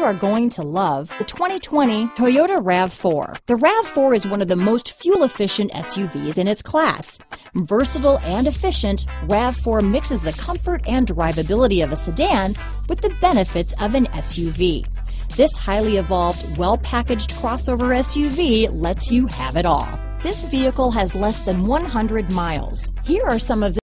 are going to love the 2020 Toyota RAV4. The RAV4 is one of the most fuel-efficient SUVs in its class. Versatile and efficient, RAV4 mixes the comfort and drivability of a sedan with the benefits of an SUV. This highly evolved, well-packaged crossover SUV lets you have it all. This vehicle has less than 100 miles. Here are some of the